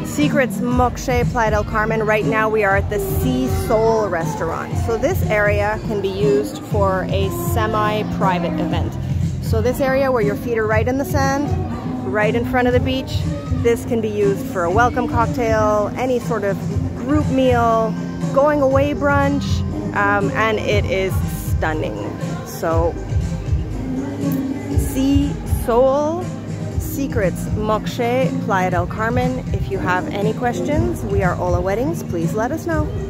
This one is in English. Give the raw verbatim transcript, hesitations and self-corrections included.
Secrets Moxche, Playa del Carmen. Right now we are at the Seasoul restaurant. So this area can be used for a semi-private event. So this area where your feet are right in the sand, right in front of the beach, this can be used for a welcome cocktail, any sort of group meal, going away brunch, um, and it is stunning. So Seasoul, Secrets Moxche, Playa del Carmen. If you have any questions, we are Hola Weddings. Please let us know.